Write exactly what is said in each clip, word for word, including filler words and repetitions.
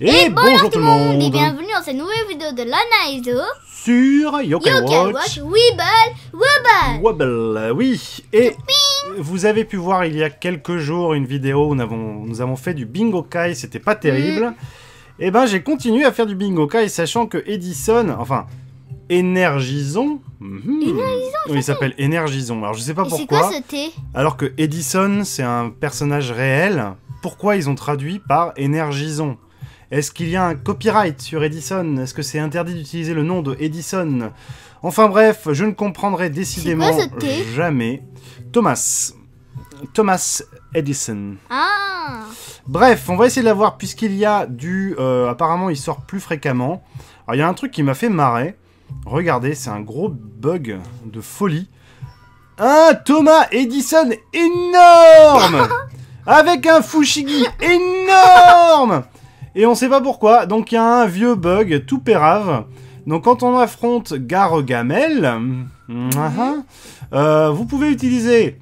Et, et bonjour, bonjour tout le monde. monde et bienvenue dans cette nouvelle vidéo de Lana et Zo sur Yokai, Yokai Watch, Watch Wibble Wobble Wobble, oui. Et vous avez pu voir il y a quelques jours une vidéo où nous avons, nous avons fait du Bingo Kai, c'était pas terrible. Mm. Et ben j'ai continué à faire du Bingo Kai, sachant que Edison, enfin Énergison, mmh, Énergison, il s'appelle Énergison. Alors je sais pas et pourquoi. C'est quoi ce thé? Alors que Edison c'est un personnage réel. Pourquoi ils ont traduit par Énergison? Est-ce qu'il y a un copyright sur Edison? Est-ce que c'est interdit d'utiliser le nom de Edison? Enfin bref, je ne comprendrai décidément jamais. Thomas. Thomas Edison. Ah. Bref, on va essayer de l'avoir puisqu'il y a du... Euh, apparemment, il sort plus fréquemment. Alors, il y a un truc qui m'a fait marrer. Regardez, c'est un gros bug de folie. Un Thomas Edison énorme avec un Fushigi énorme. Et on sait pas pourquoi. Donc, il y a un vieux bug tout pérave. Donc, quand on affronte Gargamel, mm-hmm, euh, vous pouvez utiliser...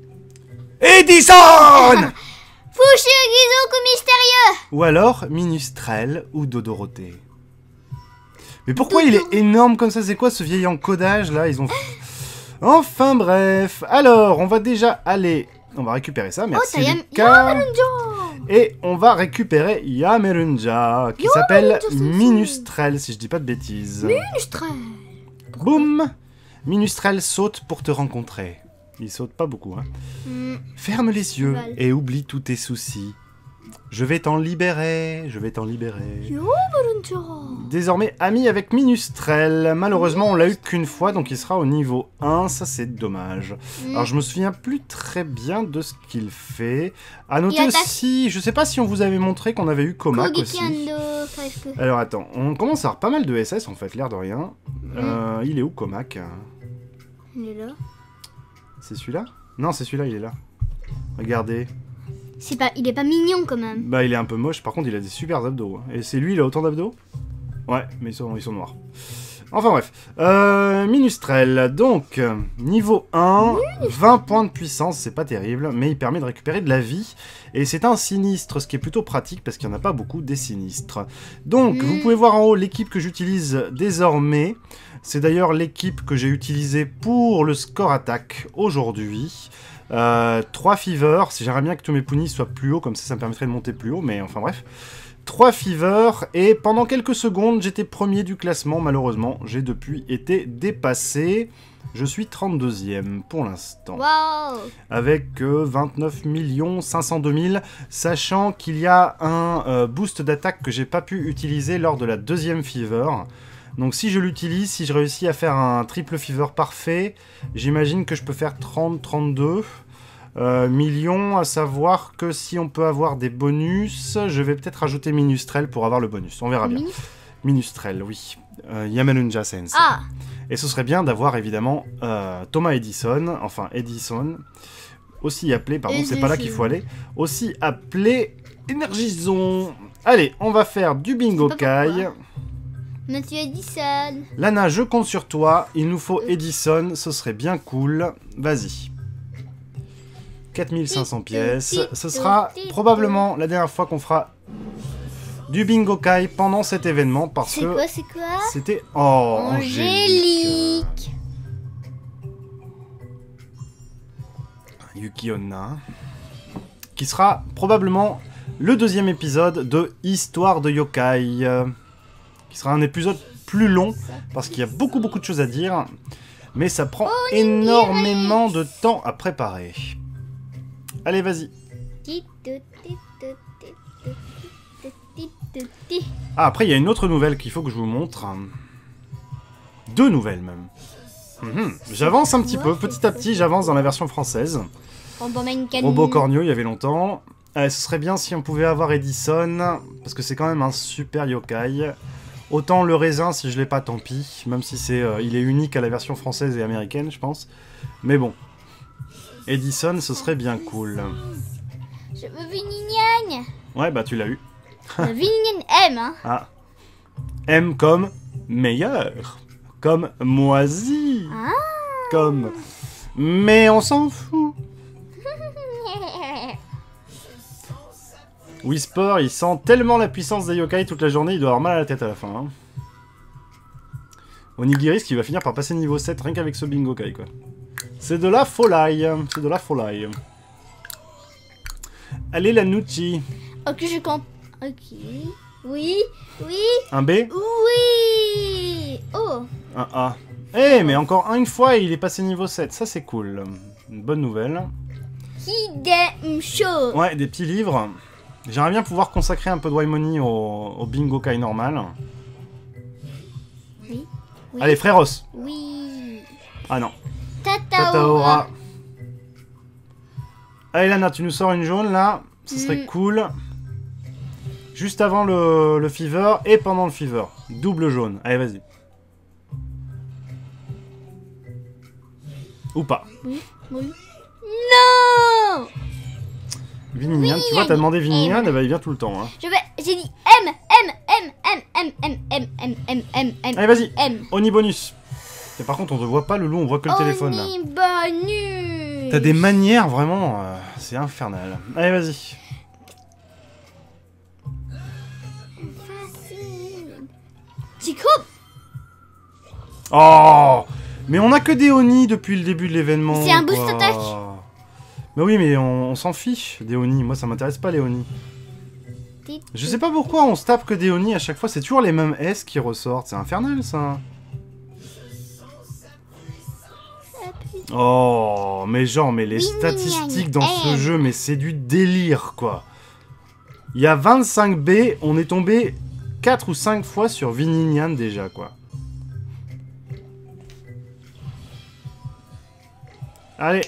Edison Fushigi-Zoku mystérieux. Ou alors Minustrel ou Dodorothée. Mais pourquoi Dodo. Il est énorme comme ça? C'est quoi ce vieil encodage là? Ils ont... Enfin bref. Alors, on va déjà aller... On va récupérer ça, merci oh, Lucas. Et on va récupérer Yamerunja, qui s'appelle Minustrel, si je dis pas de bêtises. Minustrel. Boum. Minustrel saute pour te rencontrer. Il saute pas beaucoup, hein. Mm. Ferme les yeux Val. Et oublie tous tes soucis. Je vais t'en libérer, je vais t'en libérer. Yo, désormais ami avec Minustrel. Malheureusement, on l'a eu qu'une fois, donc il sera au niveau un. Ça, c'est dommage. Mm. Alors, je me souviens plus très bien de ce qu'il fait. À noter aussi, je sais pas si on vous avait montré qu'on avait eu Comac aussi. Alors, attends, on commence à avoir pas mal de S S, en fait, l'air de rien. Mm. Euh, il est où, Comac? Il est là. C'est celui-là? Non, c'est celui-là, il est là. Regardez. C'est pas, il est pas mignon quand même. Bah, il est un peu moche, par contre, il a des super abdos. Et c'est lui, il a autant d'abdos? Ouais, mais ils sont, ils sont noirs. Enfin bref. Euh, Minustrel, donc, niveau un, vingt points de puissance, c'est pas terrible, mais il permet de récupérer de la vie. Et c'est un sinistre, ce qui est plutôt pratique, parce qu'il n'y en a pas beaucoup des sinistres. Donc, mmh. vous pouvez voir en haut l'équipe que j'utilise désormais. C'est d'ailleurs l'équipe que j'ai utilisée pour le score attaque aujourd'hui. Euh, trois Fever, j'aimerais bien que tous mes punis soient plus hauts, comme ça ça me permettrait de monter plus haut, mais enfin bref. trois Fever, et pendant quelques secondes j'étais premier du classement, malheureusement j'ai depuis été dépassé. Je suis trente-deuxième pour l'instant. Wow. Avec euh, vingt-neuf millions cinq cent deux mille, sachant qu'il y a un euh, boost d'attaque que j'ai pas pu utiliser lors de la deuxième Fever. Donc si je l'utilise, si je réussis à faire un triple Fever parfait, j'imagine que je peux faire trente trente-deux euh, millions, à savoir que si on peut avoir des bonus, je vais peut-être rajouter Minustrel pour avoir le bonus, on verra bien. Min Minustrel, oui. Euh, Yamerunja Sensei. Ah. Et ce serait bien d'avoir évidemment euh, Thomas Edison, enfin Edison, aussi appelé, pardon, c'est pas là qu'il faut aller, aussi appelé Énergison. Allez, on va faire du Bingo Kai. Monsieur Edison. Lana, je compte sur toi. Il nous faut Edison. Ce serait bien cool. Vas-y. quatre mille cinq cents pièces. Ce sera probablement la dernière fois qu'on fera du Bingo Kai pendant cet événement. Parce que... C'est quoi, c'est quoi? C'était... Oh, Angélique. Yuki Onna. Qui sera probablement le deuxième épisode de Histoire de Yokai. Qui sera un épisode plus long, parce qu'il y a beaucoup beaucoup de choses à dire, mais ça prend oh, énormément de temps à préparer. Allez, vas-y. Ah, après, il y a une autre nouvelle qu'il faut que je vous montre. Deux nouvelles, même. Mmh. J'avance un petit peu, petit à petit, j'avance dans la version française. Robot Cornio, il y avait longtemps. Allez, ce serait bien si on pouvait avoir Edison, parce que c'est quand même un super yokai. Autant le raisin, si je l'ai pas, tant pis. Même si c'est, euh, il est unique à la version française et américaine, je pense. Mais bon. Edison, ce serait bien cool. Je veux Vinignan. Ouais, bah tu l'as eu. Vinignan M, hein. Ah. M comme meilleur. Comme moisi. Ah. Comme... Mais on s'en fout. Whisper, il sent tellement la puissance des yokai toute la journée, il doit avoir mal à la tête à la fin. Hein. Onigiris qui va finir par passer niveau sept rien qu'avec ce bingokai quoi. C'est de la folie, c'est de la folie. Allez la Nucci. Ok, je compte. Ok. Oui, oui, Un B? oui. Oh. Un A. Eh, mais encore une fois, il est passé niveau sept. Ça, c'est cool. Une bonne nouvelle. Hidemsho. Ouais, des petits livres. J'aimerais bien pouvoir consacrer un peu de Waimoni au, au bingokai normal. Oui. Oui. Allez, Fréros. Oui. Ah non. Tataora. Tataora. Allez, Lana, tu nous sors une jaune, là. Ce serait Mm. cool. Juste avant le, le fever et pendant le fever. Double jaune. Allez, vas-y. Ou pas. Oui, oui. Non. Vinignan, tu vois, t'as demandé Vinignan, et bah il vient tout le temps. Hein. Je vais. J'ai dit M, M, M, M, M, M, M, M, M, M, M. Allez, vas-y. M. Oni bonus. Et par contre, on ne voit pas le loup, on voit que le téléphone là. Oni bonus. T'as des manières vraiment, euh, c'est infernal. Allez, vas-y. Facile. C'est cool. Oh, mais on a que des Oni depuis le début de l'événement. C'est un boost quoi. attack. Mais oui, mais on, on s'en fiche des Oni. Moi, ça m'intéresse pas les Oni. Je sais pas pourquoi on se tape que des Oni à chaque fois. C'est toujours les mêmes S qui ressortent. C'est infernal ça. Oh, mais genre, mais les statistiques dans ce jeu, mais c'est du délire, quoi. Il y a vingt-cinq B, on est tombé quatre ou cinq fois sur Vinignan déjà, quoi. Allez.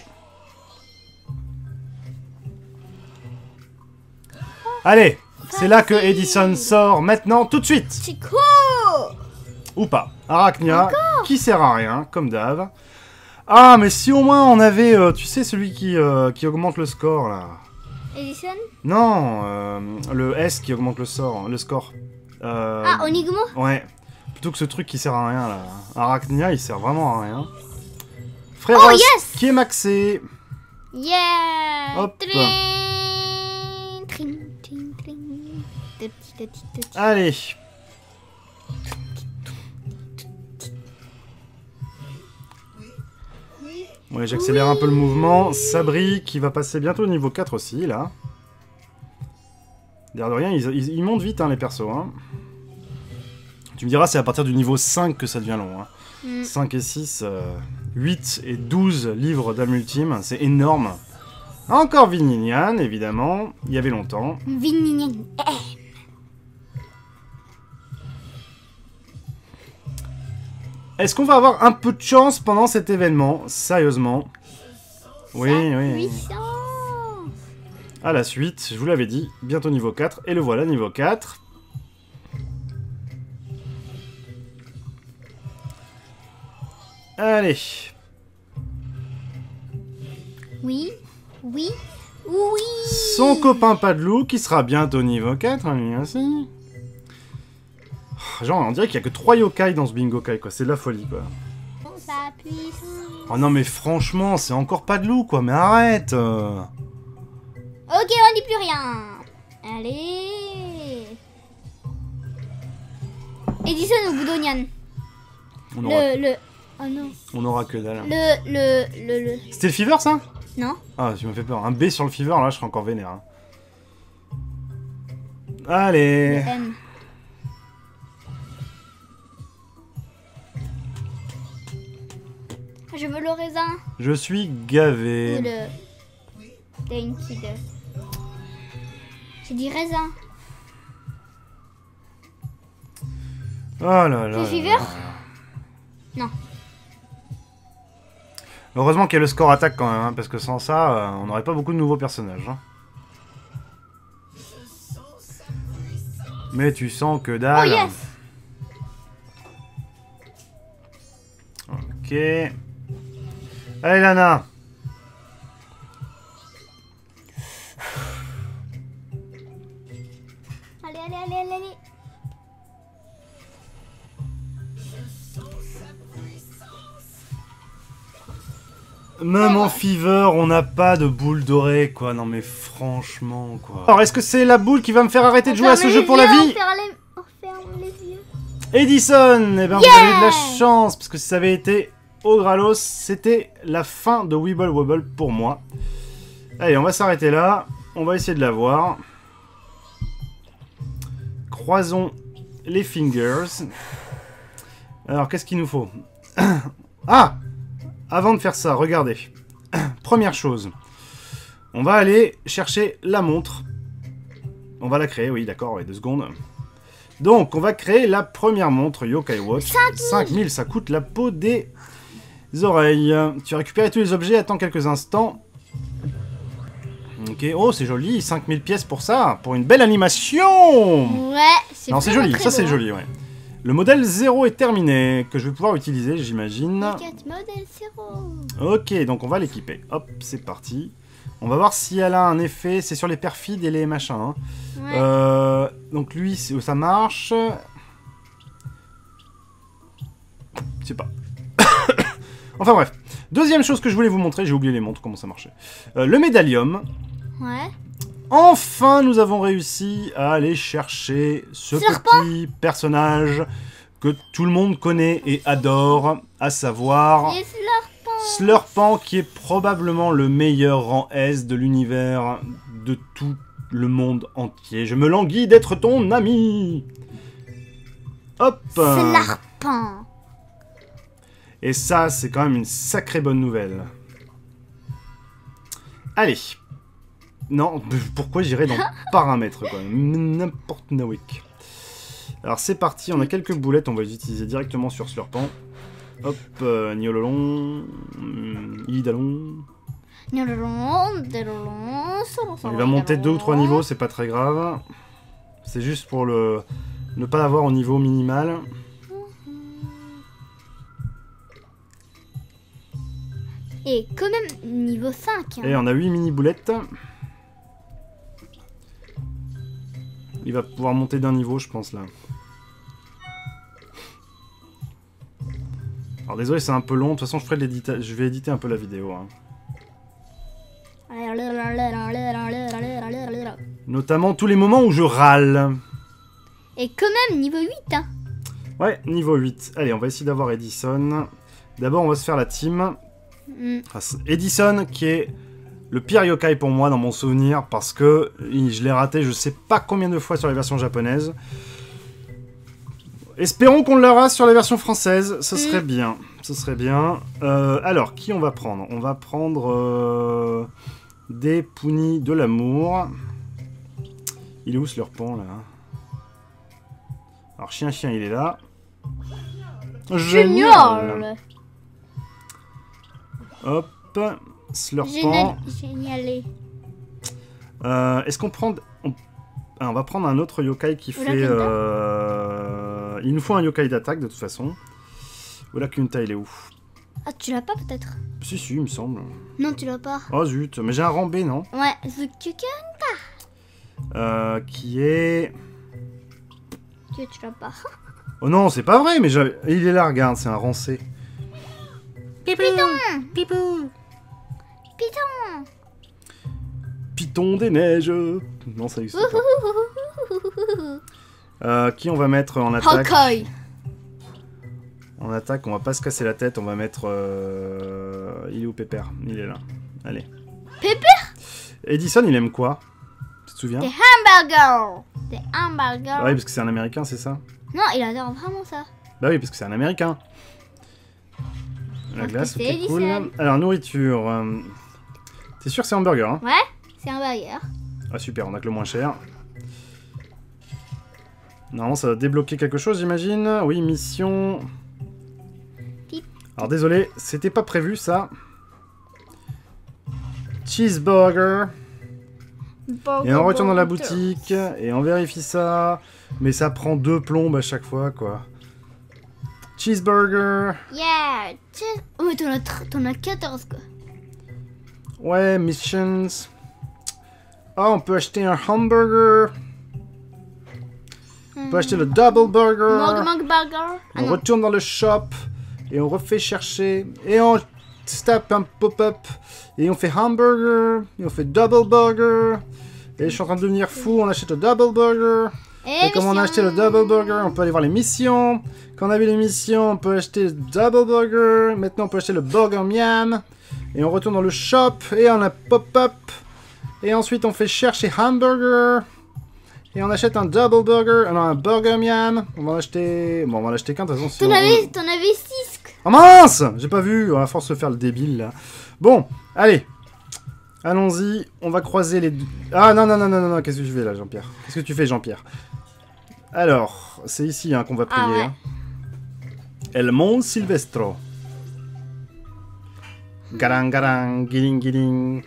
Allez, c'est là que Edison sort maintenant, tout de suite. C'est cool. Ou pas. Arachnia, qui sert à rien, comme d'hab. Ah, mais si au moins on avait, euh, tu sais, celui qui, euh, qui augmente le score, là. Edison. Non, euh, le S qui augmente le, sort, le score. Euh, Ah, Onigumo. Ouais. Plutôt que ce truc qui sert à rien, là. Arachnia, il sert vraiment à rien. Fréros, Oh, yes. qui est maxé. Yeah. Hop. Tring, tring, tring, tring. Petit, petit, petit. Allez. Ouais, j'accélère un peu le mouvement. Sabri qui va passer bientôt au niveau quatre aussi, là. D'air de rien, ils, ils, ils montent vite, hein, les persos. Hein. Tu me diras, c'est à partir du niveau cinq que ça devient long. Hein. Mm. cinq et six, euh, huit et douze livres d'âme ultime, c'est énorme. Encore Vinignan, évidemment. Il y avait longtemps. Vinignan. Est-ce qu'on va avoir un peu de chance pendant cet événement? Sérieusement. Oui, oui. Puissant. À la suite, je vous l'avais dit, bientôt niveau quatre. Et le voilà, niveau quatre. Allez. Oui, oui, oui. Son copain Padlou, qui sera bientôt niveau quatre, hein, lui aussi. Genre, on dirait qu'il n'y a que trois yokai dans ce bingokai, quoi. C'est de la folie, quoi. Sa puissance. Oh non, mais franchement, c'est encore Padlou, quoi. Mais arrête euh. Ok, on dit plus rien. Allez. Edison ou Boudonian. On aura, Le, le... Oh non. on aura que dalle. Le, le, le, le... C'était le fever, ça? Non. Ah, tu me fais peur. Un B sur le fever, là, je serais encore vénère. Hein. Allez. Le M. Je veux le raisin. Je suis Ou gavé. le... Dainty de... J'ai dit raisin. Oh là là. Le là fever? là. Non. Heureusement qu'il y a le score attaque quand même, hein, parce que sans ça, euh, on n'aurait pas beaucoup de nouveaux personnages. Hein. Mais tu sens que Oh dalle. yes. Ok. Allez, Lana. Allez, allez, allez, allez, allez. Même en fever, on n'a pas de boule dorée, quoi. Non mais franchement, quoi. Alors, est-ce que c'est la boule qui va me faire arrêter de jouer à ce jeu pour la vie? On ferme les, on ferme les yeux. Edison, eh ben, vous Yeah avez de la chance, parce que si ça avait été au Gralos, c'était la fin de Weeble Wobble pour moi. Allez, on va s'arrêter là. On va essayer de la voir. Croisons les fingers. Alors, qu'est-ce qu'il nous faut? Ah! Avant de faire ça, regardez. Première chose. On va aller chercher la montre. On va la créer, oui, d'accord, ouais, deux secondes. Donc, on va créer la première montre Yokai Watch. cinq mille, ça coûte la peau des oreilles. Tu as récupéré tous les objets, attends quelques instants. Ok, oh, c'est joli, cinq mille pièces pour ça, pour une belle animation. Ouais, c'est Non, c'est joli, ça c'est joli, ouais. Le modèle zéro est terminé, que je vais pouvoir utiliser, j'imagine. Modèle zéro. Ok, donc on va l'équiper. Hop, c'est parti. On va voir si elle a un effet. C'est sur les perfides et les machins. Hein. Ouais. Euh, donc lui, ça marche. Je sais pas. Enfin bref. Deuxième chose que je voulais vous montrer, j'ai oublié les montres, comment ça marchait. Euh, le médallium. Ouais. Enfin, nous avons réussi à aller chercher ce Serpent. petit personnage que tout le monde connaît et adore, à savoir Et Slurpant. Slurpant, qui est probablement le meilleur rang S de l'univers de tout le monde entier. Je me languis d'être ton ami. Hop. Slurpant. Et ça, c'est quand même une sacrée bonne nouvelle. Allez. Non, pourquoi j'irais dans paramètres, quoi. N'importe nawek. Alors, c'est parti. On a quelques boulettes. On va les utiliser directement sur Slurpant. Hop. Euh, Niololon. Euh, Idalon. Il va monter deux ou trois niveaux. C'est pas très grave. C'est juste pour le ne pas l'avoir au niveau minimal. Et quand même niveau cinq. Hein. Et on a huit mini-boulettes. Il va pouvoir monter d'un niveau, je pense, là. Alors, désolé, c'est un peu long. De toute façon, je, ferai de je vais éditer un peu la vidéo. Hein. Notamment tous les moments où je râle. Et quand même niveau huit. Hein. Ouais, niveau huit. Allez, on va essayer d'avoir Edison. D'abord, on va se faire la team. Mm. Edison, qui est le pire yokai pour moi dans mon souvenir, parce que je l'ai raté je sais pas combien de fois sur les versions japonaises. Espérons qu'on l'aura sur les versions françaises, ce serait mm. bien. Ce serait bien. Euh, alors, qui on va prendre? On va prendre euh, des Punis de l'amour. Il est où Slurpant, là? Alors, chien, chien, il est là. Génial. Hop, Slurpant. Génial. Euh, Est-ce qu'on prend... On... Ah, on va prendre un autre yokai qui fait... Euh... Il nous faut un yokai d'attaque, de toute façon. Oula, Kunta, il est où? Ah, tu l'as pas, peut-être? Si, si, il me semble. Non, tu l'as pas. Oh, zut. Mais j'ai un rang B, non? Ouais, Zukukunta. Euh, qui est... Tu, tu l'as pas. Oh non, c'est pas vrai, mais il est là, regarde, c'est un rang C. Python. Pipou. Python. Python des neiges. Non, ça existe pas. Euh, qui on va mettre en attaque? Hawkeye. En attaque, on va pas se casser la tête, on va mettre... Euh... Il est où Pépère? Il est là. Allez. Pépère? Edison, il aime quoi? Tu te souviens? Des hamburgers. Des hamburgers. Ah oui, parce que c'est un Américain, c'est ça? Non, il adore vraiment ça. Bah oui, parce que c'est un Américain. La glace, ok, Edison. cool. Alors, nourriture. Euh... T'es sûr que c'est hamburger, hein? Ouais, c'est un burger. Ah super, on a que le moins cher. Normalement, ça va débloquer quelque chose, j'imagine. Oui, mission... Pip. Alors, désolé, c'était pas prévu, ça. Cheeseburger. Et on retourne dans la boutique, et on vérifie ça. Mais ça prend deux plombes à chaque fois, quoi. Cheeseburger. Yeah. Cheese... Oh, mais t'en as, t'en as quatorze, quoi. Ouais, missions. Ah, on peut acheter un hamburger. On peut acheter le double burger. Mog Mog Burger. On ah, retourne dans le shop. Et on refait chercher. Et on tape un pop-up. Et on fait hamburger. Et on fait double burger. Et je suis en train de devenir fou, on achète le double burger. Et, Et comme on a acheté le double burger, on peut aller voir les missions. Quand on a vu les missions, on peut acheter le double burger. Maintenant, on peut acheter le burger miam. Et on retourne dans le shop. Et on a pop-up. Et ensuite, on fait chercher hamburger. Et on achète un double burger. Alors, un burger miam. On va en acheter... Bon, on va en acheter qu'un, de toute façon. T'en avais, t'en avais six. Oh mince! J'ai pas vu. On va force se faire le débile, là. Bon, allez. Allons-y. On va croiser les... Ah, non, non, non, non, non, non. Qu'est-ce que tu fais, là, Jean-Pierre? Qu'est-ce que tu fais, Jean-Pierre? Alors, c'est ici hein, qu'on va prier. Ah ouais. hein. El Mont Silvestro. Garang, garang, guiling, guiling.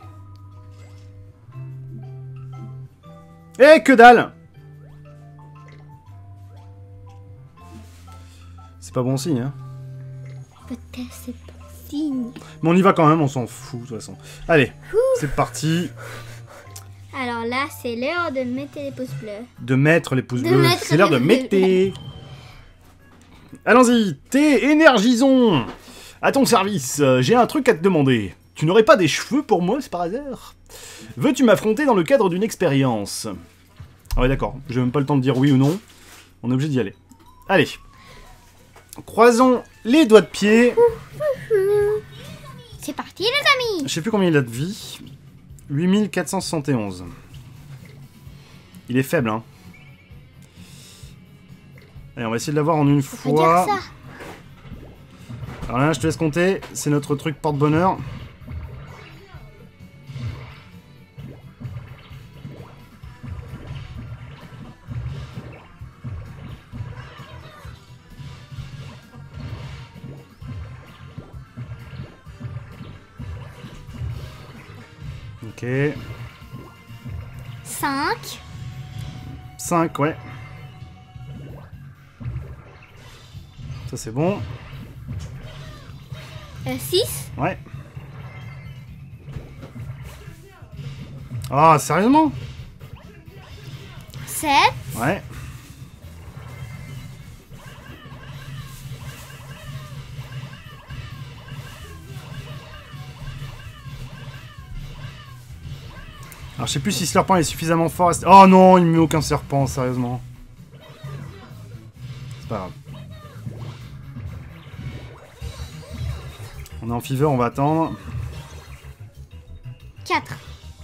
Eh, que dalle! C'est pas bon signe, hein. Peut-être c'est pas signe. Mais on y va quand même, on s'en fout, de toute façon. Allez, c'est parti. Alors là, c'est l'heure de mettre les pouces bleus. De mettre les pouces De bleus. mettre C'est l'heure de les- mettre. Allons-y, thé énergisons. À ton service, euh, j'ai un truc à te demander. Tu n'aurais pas des cheveux pour moi, c'est par hasard? Veux-tu m'affronter dans le cadre d'une expérience? Ah ouais, d'accord. J'ai même pas le temps de dire oui ou non. On est obligé d'y aller. Allez. Croisons les doigts de pied. C'est parti les amis. Je sais plus combien il a de vie. huit mille quatre cent soixante et onze. Il est faible, hein. Allez, on va essayer de l'avoir en une Faut fois. pas dire ça. Alors là, je te laisse compter. C'est notre truc porte-bonheur. Ok. cinq. cinq, ouais. Ça, c'est bon. Euh, six. Ouais. Ah, sérieusement? sept. Ouais. Alors, je sais plus si ce serpent est suffisamment fort. à ce- Oh non, il me met aucun serpent, sérieusement. C'est pas grave. On est en fever, on va attendre. quatre.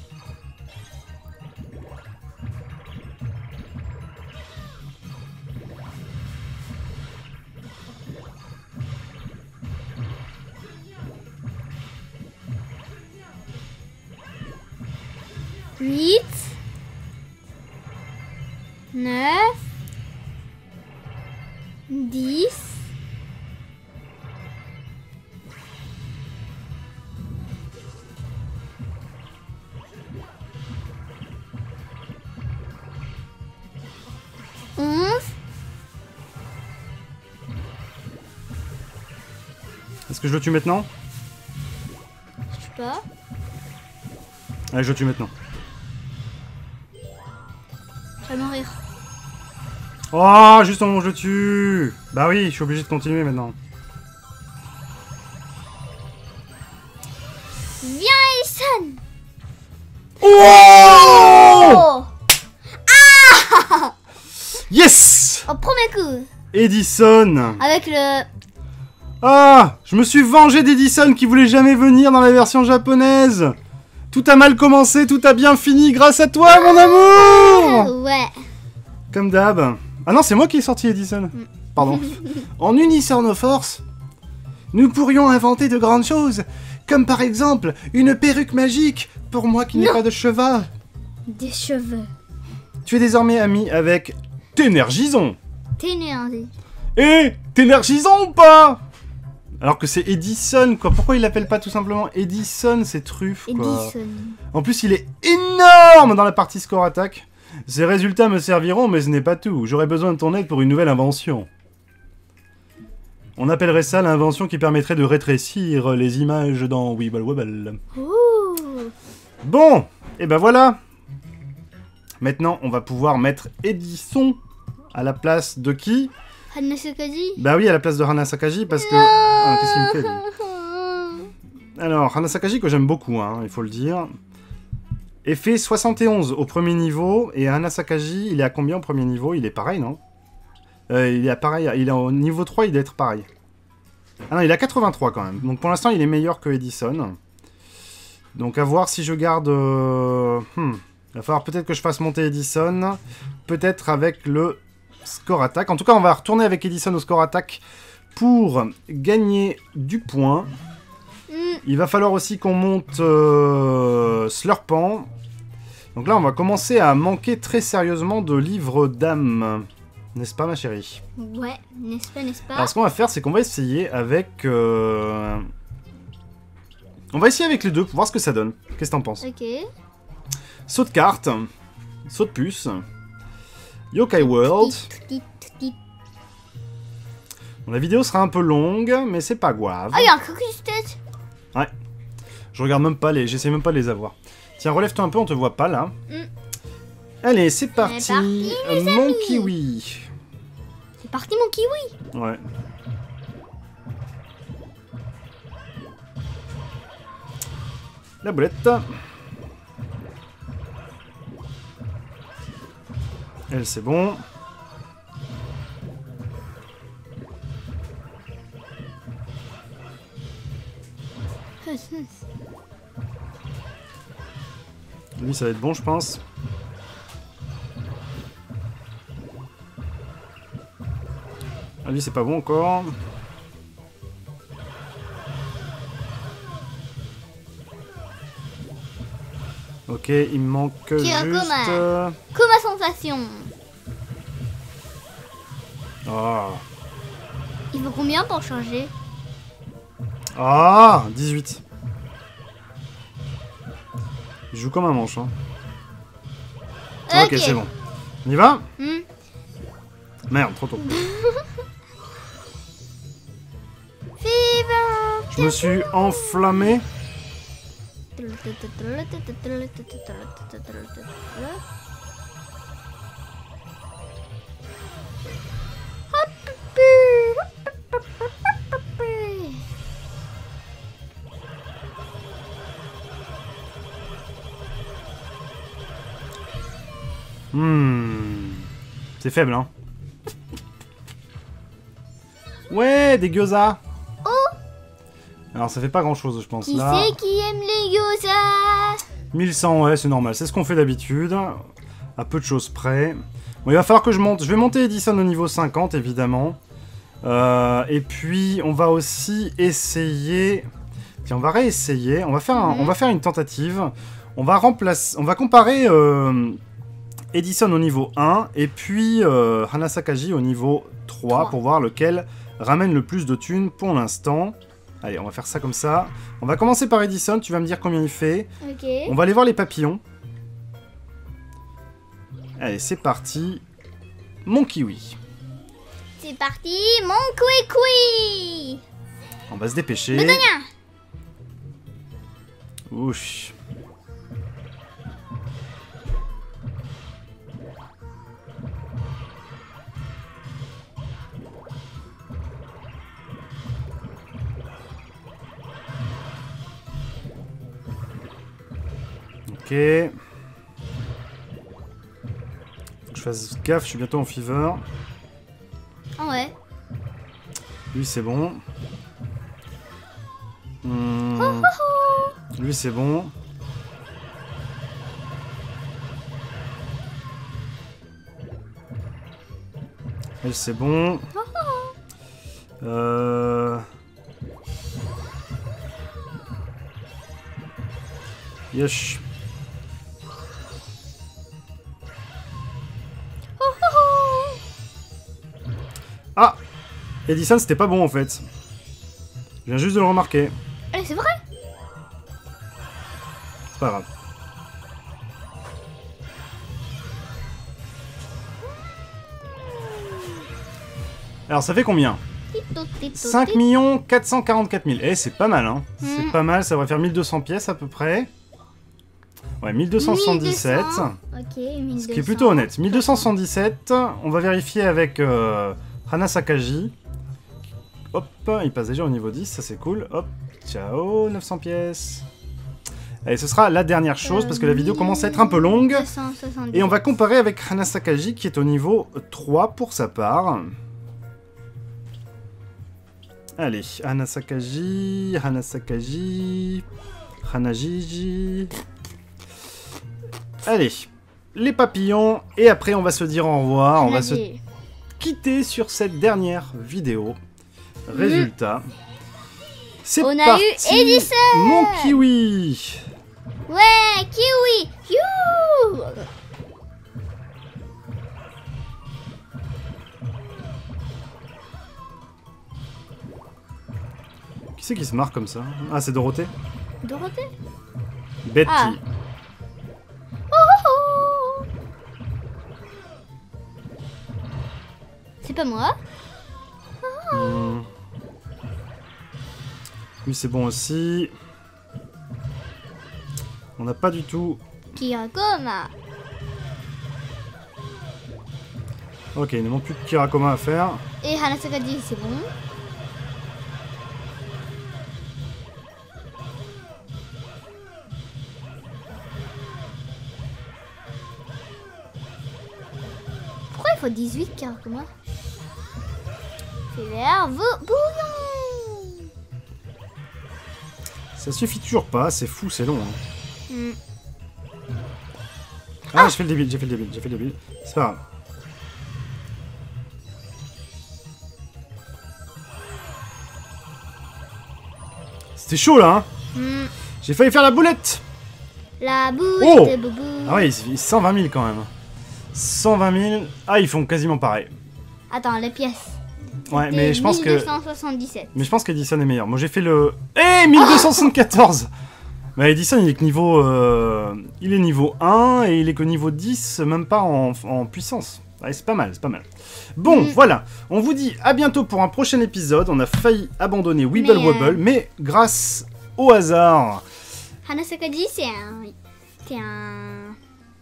huit. neuf. dix. onze. Est-ce que je le tue maintenant? Je sais pas. Allez, je le tue maintenant. Je vais mourir. Oh, juste au moment où je le tue. Bah oui, je suis obligé de continuer maintenant. Viens, Ellison. Oh, Oh, yes! au premier coup. Edison. Avec le... Ah, je me suis vengé d'Edison qui voulait jamais venir dans la version japonaise. Tout a mal commencé, tout a bien fini grâce à toi, mon amour. Ouais. Comme d'hab. Ah non, c'est moi qui ai sorti Edison. Pardon. En unissant nos forces, nous pourrions inventer de grandes choses. Comme par exemple, une perruque magique pour moi qui n'ai Non. pas de cheval. Des cheveux. Tu es désormais ami avec Ténergison. T'énervé. Et Ténergison ou pas? Alors que c'est Edison, quoi. Pourquoi il l'appelle pas tout simplement Edison? C'est truffe, quoi. Edison. En plus, il est énorme dans la partie score attaque. Ces résultats me serviront, mais ce n'est pas tout. J'aurai besoin de ton aide pour une nouvelle invention. On appellerait ça l'invention qui permettrait de rétrécir les images dans Wibble Wobble. Ouh. Bon, et ben voilà. Maintenant, on va pouvoir mettre Edison à la place de qui? Hanasakaji. Bah oui, à la place de Hana Sakaji, parce que... Ah, qu'est-ce qu'il me fait, lui? Alors, Hana Sakaji, que j'aime beaucoup, hein, il faut le dire. Effet soixante et onze au premier niveau. Et Hana Sakaji, il est à combien au premier niveau? Il est pareil, non? euh, Il est à pareil. Il est au niveau trois, il doit être pareil. Ah non, il est à quatre-vingt-trois quand même. Donc pour l'instant, il est meilleur que Edison. Donc à voir si je garde... Euh... Hmm. Il va falloir peut-être que je fasse monter Edison. Peut-être avec le score attack. En tout cas, on va retourner avec Edison au score attack pour gagner du point. Mm. Il va falloir aussi qu'on monte euh, Slurpant. Donc là, on va commencer à manquer très sérieusement de livres d'âme. N'est-ce pas, ma chérie? Ouais, n'est-ce pas, n'est-ce pas? Alors, ce qu'on va faire, c'est qu'on va essayer avec... Euh... On va essayer avec les deux pour voir ce que ça donne. Qu'est-ce que t'en penses? Ok. Saut de carte. Saut de puce. Yokai World. Tit, tit, tit. Bon, la vidéo sera un peu longue, mais c'est pas grave. Ah, il y a un cookie tête. Ouais. Je regarde même pas les... J'essaie même pas de les avoir. Tiens, relève-toi un peu, on te voit pas, là. Mm. Allez, c'est parti. C'est parti, les Mon amis. kiwi. C'est parti, mon kiwi. Ouais. La boulette. Elle, c'est bon. Lui, ça va être bon, je pense. Ah, lui, c'est pas bon encore. Ok, il me manque Kira juste... Koma. euh, Coma sensation. Ah. Il faut combien pour changer? Ah, dix-huit. Il joue comme un manche. Hein. Ok, c'est bon. On y va? Hmm. Merde, trop tôt. Fever. Je me suis enflammé. Hmm. C'est faible, hein. Ouais, des gyoza. Oh. Alors, ça fait pas grand-chose, je pense. Qui Là, c'est qui aime les gyoza? mille cent, ouais, c'est normal. C'est ce qu'on fait d'habitude. À peu de choses près. Bon, il va falloir que je monte. Je vais monter Edison au niveau cinquante, évidemment. Euh, et puis, on va aussi essayer... Tiens, on va réessayer. On va faire, un... Mhm. on va faire une tentative. On va remplacer... On va comparer euh... Edison au niveau un et puis euh, Hana Sakaji au niveau trois, trois. pour voir lequel ramène le plus de thunes pour l'instant. Allez, on va faire ça comme ça. On va commencer par Edison. Tu vas me dire combien il fait. Ok. On va aller voir les papillons. Allez, c'est parti. Mon kiwi. C'est parti, mon Kwekwi. On va se dépêcher. Bedonia. Ouch. Ok. Faut que je fasse gaffe, je suis bientôt en fever. Ah ouais. Lui, c'est bon. Hmm. Lui, c'est bon. Elle, c'est bon. Euh... Yesh. Ah! Edison, c'était pas bon en fait. Je viens juste de le remarquer. Eh, c'est vrai. C'est pas grave. Alors ça fait combien? cinq millions quatre cent quarante-quatre mille. Eh, c'est pas mal, hein. Mm. C'est pas mal, ça va faire mille deux cents pièces à peu près. Ouais, mille deux cent soixante-dix-sept. mille deux cents. Ok, mille deux cents. Ce qui est plutôt honnête. mille deux cent soixante-dix-sept, on va vérifier avec euh, Hana Sakaji. Hop, il passe déjà au niveau dix, ça c'est cool. Hop, ciao, neuf cents pièces. Allez, ce sera la dernière chose, parce que la vidéo commence à être un peu longue. deux cent soixante-dix. Et on va comparer avec Hana Sakaji, qui est au niveau trois pour sa part. Allez, Hana Sakaji, Hana Sakaji, Hanajiji. Allez, les papillons, et après on va se dire au revoir, on va se Allez. quitter sur cette dernière vidéo. Résultat, c'est On a parti, eu Edison. mon kiwi. Ouais, kiwi. You. Qui c'est qui se marre comme ça? Ah, c'est Dorothée? Dorothée. Betty. Ah. Oh, oh, oh. C'est pas moi. Hmm. Lui, c'est bon aussi. On n'a pas du tout... Kirakoma. Ok, il ne manque plus que Kirakoma à faire. Et Hanasakaji, c'est bon. Pourquoi il faut dix-huit Kirakoma? C'est vert, vous, bouillon. Ça suffit toujours pas, c'est fou, c'est long. Hein. Hmm. Ah, j'ai fait le débile, j'ai fait le débile, j'ai fait le débile. C'est pas grave. C'était chaud là, hein. Hmm. J'ai failli faire la boulette. La boule Oh. de boubou. Ah ouais, il- cent vingt mille quand même. cent vingt mille. Ah, ils font quasiment pareil. Attends, les pièces. Ouais, mais je pense que... mille deux cent soixante-dix-sept. Mais je pense qu'Edison est meilleur. Moi j'ai fait le... Eh, mille deux cent soixante-quatorze. Bah Edison il est que niveau... euh, Il est niveau un et il est que niveau dix, même pas en, en puissance. Ouais, c'est pas mal, c'est pas mal. Bon, Mm. voilà. On vous dit à bientôt pour un prochain épisode. On a failli abandonner Weeble Mais, euh, Wobble, mais grâce au hasard... Hanasakaji, c'est un... C'est un...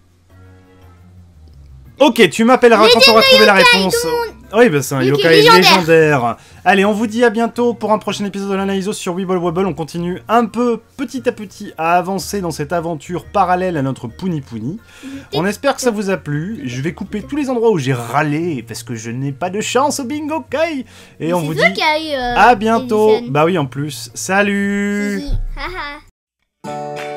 Ok, tu m'appelleras quand tu auras trouvé la réponse. Oui, bah c'est un Yokai yokai légendaire. légendaire. Allez, on vous dit à bientôt pour un prochain épisode de l'Analyso sur Weeble Wobble. On continue un peu, petit à petit, à avancer dans cette aventure parallèle à notre Puni Puni. On espère que ça vous a plu. Je vais couper tous les endroits où j'ai râlé parce que je n'ai pas de chance au bingo kai. Et on vous C'est toi dit qui a eu... euh, à bientôt. Edison. Bah oui, en plus. Salut. Hihi. Haha.